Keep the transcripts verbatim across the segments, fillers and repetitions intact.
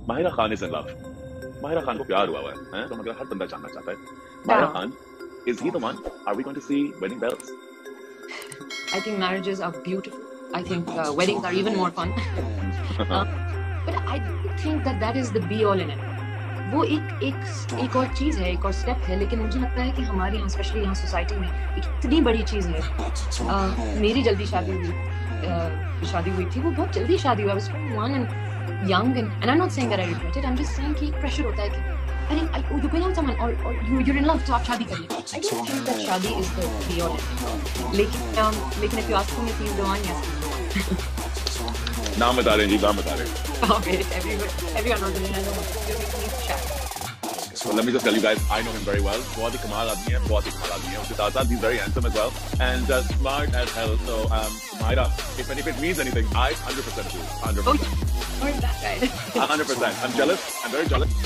Mahira Khan is in love. Mahira Khan को प्यार हुआ हुआ है, है? तो मतलब हर बंदा जानना चाहता है, Mahira Khan is he the one? Are we going to see wedding bells? I think marriages are beautiful. I think uh, weddings are even more fun. uh, but I think that that is the be all in it. वो एक एक एक और चीज है, एक और step है, लेकिन मुझे लगता है कि हमारे यहाँ स्पेशली यहाँ सोसाइटी में एक इतनी बड़ी चीज है। uh, मेरी जल्दी शादी हुई, uh, शादी हुई थी, वो बहुत जल्दी शादी हुई। I was twenty-one and young and and I'm not saying that I regret it. I'm just saying कि प्रेशर होता है कि अरे you're going out someone or or you you're in love तो आप शादी करिए। I don't think that शादी is the be all in it. लेकिन um, लेकिन if you ask me if he's the one, yes. नाम बता रहे हैं जी, नाम बता रहे हैं। Okay, everyone everyone knows him. I know him. You're making me shy. So let me just tell you guys, I know him very well. बहुत ही कमाल आदमी है, बहुत ही कमाल आदमी है। उसके साथ-साथ he's very handsome as well and uh, smart as hell. So um, Mahira, if any, if it means anything, I one hundred percent do. one hundred percent. Oh, where's that guy? one hundred percent. I'm jealous. I'm very jealous.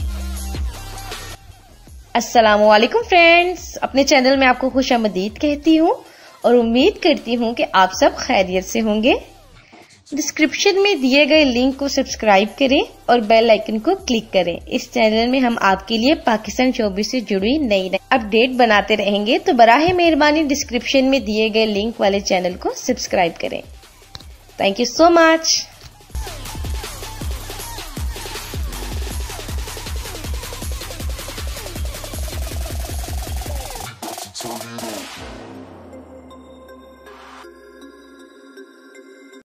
अस्सलामुअलैकुम friends, अपने channel में आपको खुशामदीद कहती हूँ और उम्मीद करती हूँ कि आप सब खैरियत से होंगे। डिस्क्रिप्शन में दिए गए लिंक को सब्सक्राइब करें और बेल आइकन को क्लिक करें। इस चैनल में हम आपके लिए पाकिस्तान शोबिज़ से जुड़ी नई नई अपडेट बनाते रहेंगे, तो बराहे मेहरबानी डिस्क्रिप्शन में दिए गए लिंक वाले चैनल को सब्सक्राइब करें। Thank you so much.